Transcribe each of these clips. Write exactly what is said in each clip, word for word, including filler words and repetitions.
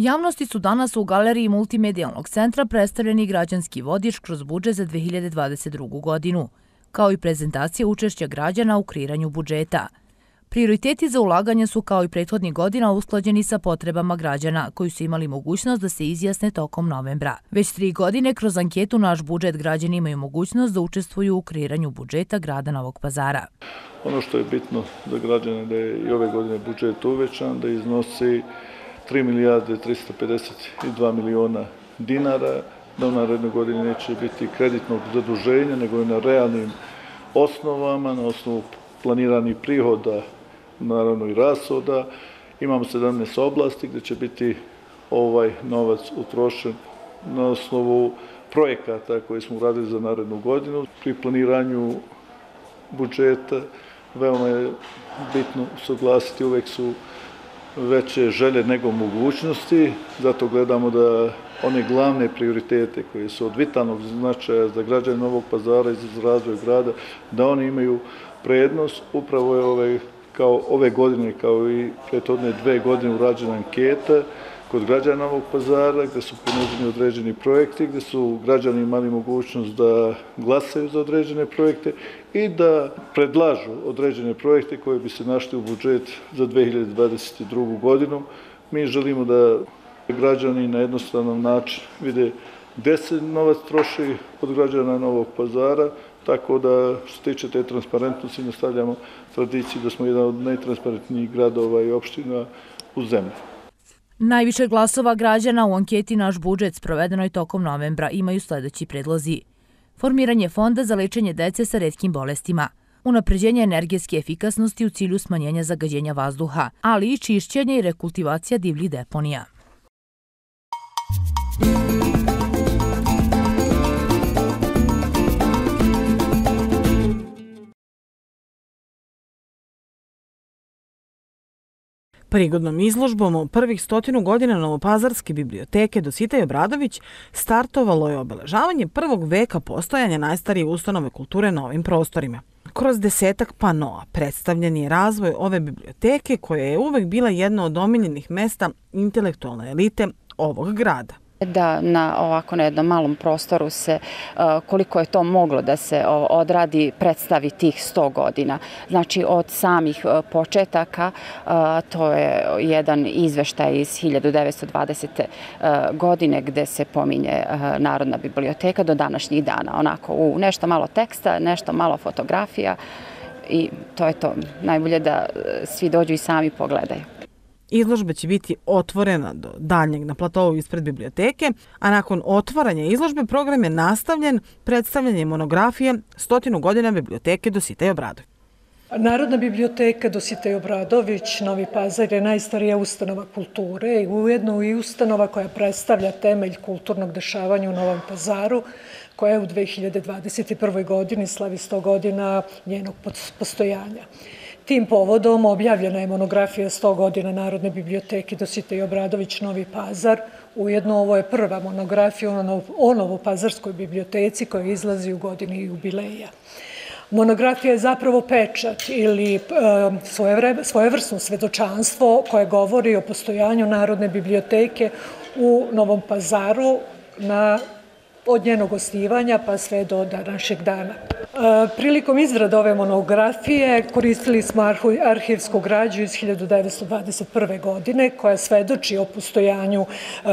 Javnosti su danas u galeriji Multimedijalnog centra predstavljeni građanski vodič kroz budžet za dve hiljade dvadeset drugu. godinu, kao i prezentacija učešća građana u kreiranju budžeta. Prioriteti za ulaganje su kao i prethodnih godina usklađeni sa potrebama građana, koji su imali mogućnost da se izjasne tokom novembra. Već tri godine kroz anketu Naš budžet građani imaju mogućnost da učestvuju u kreiranju budžeta grada Novog Pazara. Ono što je bitno za građane da je i ove godine budžet uvećan, da iznosi tri milijarde trista pedeset dva miliona dinara, da u narednoj godini neće biti kreditnog zaduženja, nego je na realnim osnovama, na osnovu planiranih prihoda, naravno i rashoda. Imamo sedamnaest oblasti gdje će biti ovaj novac utrošen na osnovu projekata koje smo uradili za narednu godinu. Pri planiranju budžeta veoma je bitno usaglasiti, uvek su veće želje nego mogućnosti, zato gledamo da one glavne prioritete koje su od vitalnog značaja za građane Novog Pazara i za razvoj grada, da oni imaju prednost. Upravo je ove, kao ove godine, kao i prethodne dve godine urađena anketa kod građana Novog Pazara, gde su ponuđeni određeni projekti, gde su građani imali mogućnost da glasaju za određene projekte i da predlažu određene projekte koje bi se našli u budžet za dve hiljade dvadeset drugu. godinu. Mi želimo da građani na jednostavan način vide gde se novac troši od građana Novog Pazara, tako da što se tiče te transparentnosti nastavljamo tradiciju da smo jedan od najtransparentnijih gradova i opština u zemlji. Najviše glasova građana u anketi Naš budžet sprovedenoj tokom novembra imaju sledeći predlozi. Formiranje fonda za lečenje dece sa retkim bolestima, unapređenje energetske efikasnosti u cilju smanjenja zagađenja vazduha, ali i čišćenje i rekultivacija divljih deponija. Prigodnom izložbom prvih stotinu godina Novopazarske biblioteke Dositej Obradović startovalo je obeležavanje prvog veka postojanja najstarije ustanove kulture na ovim prostorima. Kroz desetak panoa predstavljen je razvoj ove biblioteke koja je uvek bila jedno od omiljenih mesta intelektualne elite ovog grada. Da na ovako na jednom malom prostoru se, koliko je to moglo da se odradi, predstavi tih sto godina. Znači od samih početaka, to je jedan izveštaj iz hiljadu devetsto dvadesete. godine gde se pominje Narodna biblioteka do današnjih dana. Onako u nešto malo teksta, nešto malo fotografija i to je to. Najbolje da svi dođu i sami pogledaju. Izložba će biti otvorena do daljnjeg na platovu ispred biblioteke, a nakon otvaranja izložbe program je nastavljen predstavljanjem monografije Stotinu godina biblioteke Dositej Obradović. Narodna biblioteka Dositej Obradović Novi Pazar je najstarija ustanova kulture i ujedno i ustanova koja predstavlja temelj kulturnog dešavanja u Novom Pazaru, koja u dve hiljade dvadeset prvoj. godini slavi sto godina njenog postojanja. Tim povodom objavljena je monografija sto godina Narodne biblioteke Dositej Obradović Novi Pazar. Ujedno ovo je prva monografija o Novopazarskoj biblioteci koja izlazi u godini jubileja. Monografija je zapravo pečat ili svojevrsno svedočanstvo koje govori o postojanju Narodne biblioteke u Novom Pazaru na od njenog osnivanja pa sve do današnjeg dana. Prilikom izrade ove monografije koristili smo arhivsku građu iz hiljadu devetsto dvadeset prve. godine koja svedoči o postojanju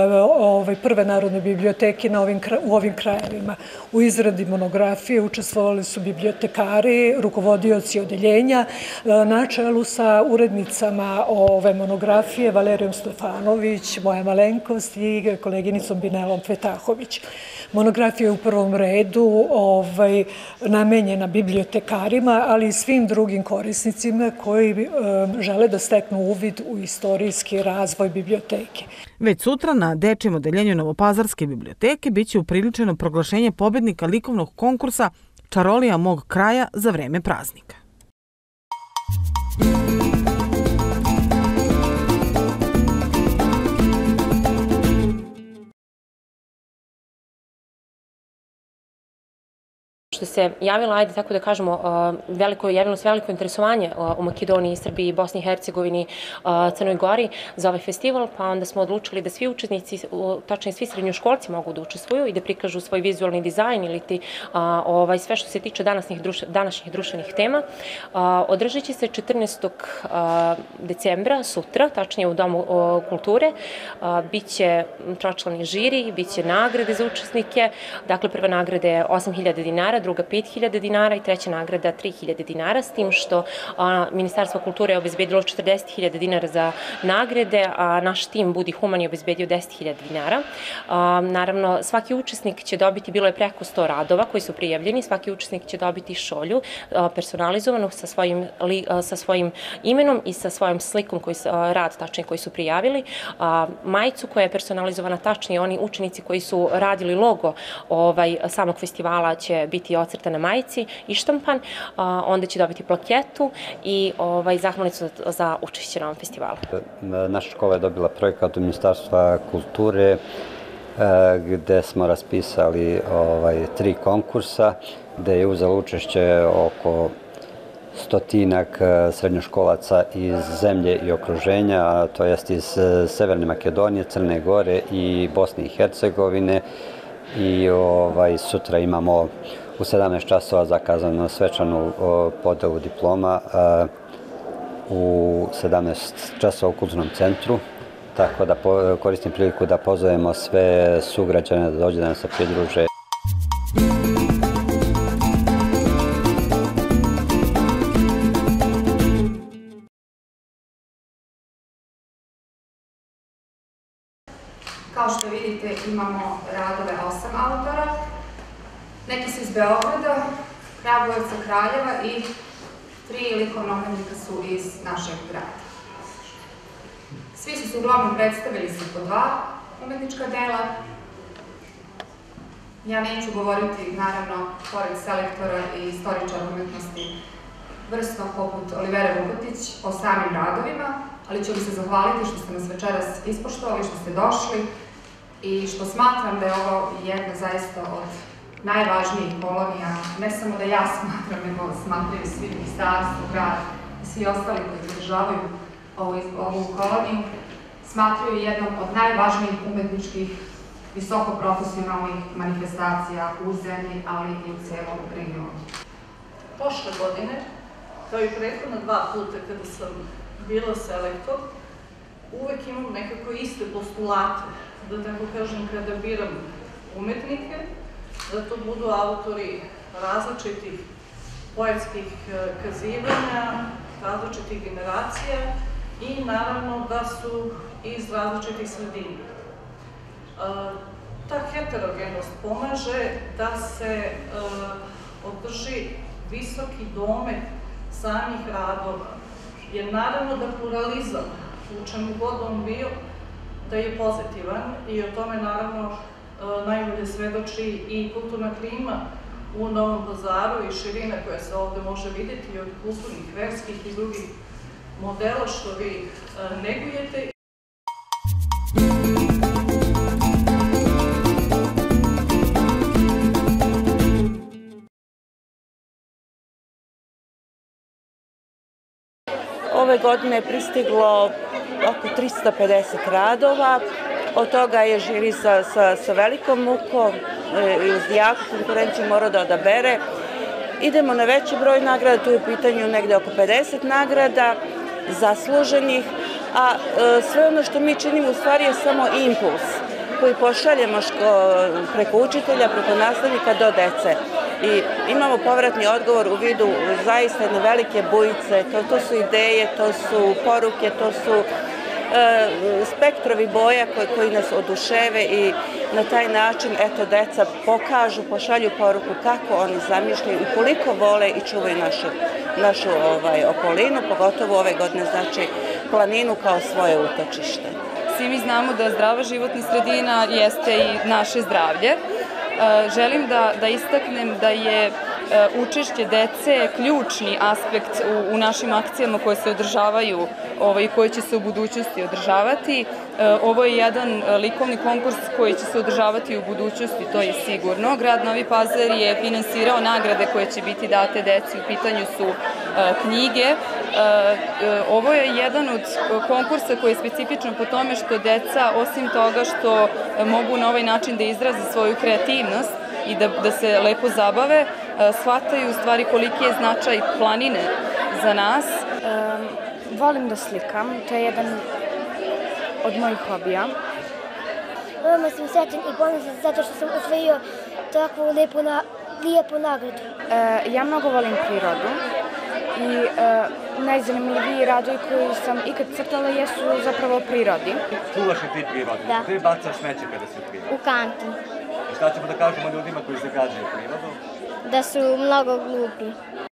prve Narodne biblioteke u ovim krajevima. U izradi monografije učestvovali su bibliotekari, rukovodioci odeljenja, na čelu sa urednicama ove monografije Valerijom Stefanović, moja malenkost i koleginicom Binelom Fetahović. Monografija je u prvom redu ovaj, namenjena bibliotekarima, ali i svim drugim korisnicima koji e, žele da steknu uvid u istorijski razvoj biblioteke. Već sutra na dečijem odeljenju Novopazarske biblioteke biće upriličeno proglašenje pobednika likovnog konkursa Čarolija mog kraja za vreme praznika. što se javilo, ajde tako da kažemo, veliko, javilo se veliko interesovanje u Makedoniji, Srbiji, Bosni i Hercegovini, Crnoj Gori za ovaj festival, pa onda smo odlučili da svi učesnici, tačnije svi srednjoškolci mogu da učestvuju i da prikažu svoj vizualni dizajn ili ti, ovaj, sve što se tiče današnjih, druš, današnjih društvenih tema. Održat će se četrnaestog decembra, sutra, tačnije u Domu kulture. Biće tročlani žiri, biće nagrade za učesnike. Dakle, prva nagrada je osam hiljada dinara, druga pet hiljada dinara i treća nagrada tri hiljade dinara, s tim što Ministarstvo kulture je obezbedilo četrdeset hiljada dinara za nagrade, a naš tim Budi Human je obezbedio deset hiljada dinara. Naravno, svaki učesnik će dobiti, bilo je preko sto radova koji su prijavljeni, svaki učesnik će dobiti šolju personalizovanu sa svojim, sa svojim imenom i sa svojom slikom, koji, rad tačnije koji su prijavili, majicu koja je personalizovana, tačnije oni učenici koji su radili logo ovaj, samog festivala će biti ocrtan na majici i štampan, onda će dobiti plaketu i ovaj, zahvalnicu za učešće na ovom festivalu. Naša škola je dobila projekat od Ministarstva kulture gde smo raspisali ovaj, tri konkursa, gde je uzelo učešće oko stotinak srednjoškolaca iz zemlje i okruženja, to jest iz Severne Makedonije, Crne Gore i Bosne i Hercegovine. I ovaj, sutra imamo u sedamnaest časova zakazanu svečanu podelu diploma u sedamnaest časova u Kulturnom centru. Tako da koristim priliku da pozovemo sve sugrađane da dođe da nam se pridruže. Kao što vidite, imamo radove osam autora. Neki su iz Beograda, Kragujevca, Kraljeva i tri likovna umetnika su iz našeg grada. Svi su se uglavnom predstavili sa po dva umetnička dela. Ja neću govoriti, naravno, pored selektora i istoričara umetnosti vrsno poput Olivere Vukotić o samim radovima, ali ću vam se zahvaliti što ste nas večeras ispoštovali, što ste došli i što smatram da je ovo jedna zaista od najvažnijih kolonija, ne samo da ja smatram, nego smatraju svi ministarstvo, grad i svi ostali koji podržavaju ovu koloniju, smatraju jednom od najvažnijih umetničkih visokoprofesionalnih manifestacija u zemlji, ali i u celom regionu. Prošle godine, kao i prethodna dva puta kada sam bila selektor, uvek imam nekako iste postulate, da tako kažem, kada biram umetnike, da to budu autori različitih poetskih kazivanja, različitih generacija i naravno da su iz različitih sredina. Ta heterogenost pomaže da se održi visoki domet samih radova, jer naravno da pluralizam, u čemu god on bio, da je pozitivan i o tome naravno najbolje svedoči i kulturna klima u Novom Pazaru i širina koja se ovde može videti od kulturnih, verskih i drugih modela što vi negujete. Ove godine je pristiglo oko trista pedeset radova, od toga je žiri sa, sa, sa velikom mukom i uz jaku konkurenciju mora da odabere. Idemo na veći broj nagrada, tu je u pitanju negde oko pedeset nagrada zasluženih, a e, sve ono što mi činimo u stvari je samo impuls koji pošaljemo ško, preko učitelja, preko nastavnika do dece. I imamo povratni odgovor u vidu zaista jedne velike bujice, to, to su ideje, to su poruke, to su e, spektrovi boja koji, koji nas oduševe i na taj način, eto, deca pokažu, pošalju poruku kako oni zamišljaju i koliko vole i čuvaju našu, našu ovaj, okolinu, pogotovo ove godine, znači planinu kao svoje utočište. Svi mi znamo da zdrava životna sredina jeste i naše zdravlje. Želim da, da istaknem da je učešće dece je ključni aspekt u, u našim akcijama koje se održavaju ovaj, i koje će se u budućnosti održavati. Ovo je jedan likovni konkurs koji će se održavati u budućnosti, to je sigurno. Grad Novi Pazar je finansirao nagrade koje će biti date deci, u pitanju su knjige. Ovo je jedan od konkursa koji je specifičan po tome što deca, osim toga što mogu na ovaj način da izraze svoju kreativnost i da, da se lepo zabave, shvataju u stvari koliki je značaj planine za nas. Um, volim da slikam, to je jedan od mojih hobija. Veoma sam srećan i ponosan zato što sam osvojio takvu lijepu, na, lijepu nagradu. Uh, ja mnogo volim prirodu i uh, najzanimljiviji radovi koji sam ikad crtala jesu zapravo o prirodi. Čuvaš li ti prirodu? Da. Gde bacaš smeće kada si u prirodi? U kantu. I šta ćemo da kažemo ljudima koji zagađuju prirodu? Da su mnogo glupi.